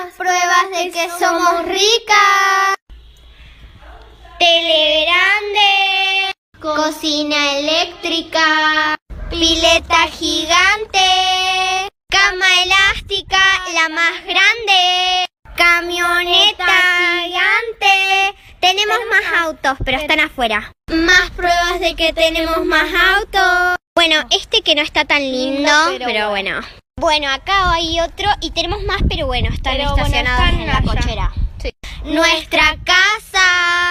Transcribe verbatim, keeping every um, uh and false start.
Más pruebas de que somos ricas. Tele grande. Cocina eléctrica. Pileta gigante. Cama elástica, la más grande. Camioneta gigante. Tenemos más autos, pero están afuera. Más pruebas de que tenemos más autos. Bueno, este que no está tan lindo, pero, pero bueno. Bueno, acá hay otro y tenemos más, pero bueno, están pero estacionados bueno, están en la allá. Cochera. Sí. Nuestra casa.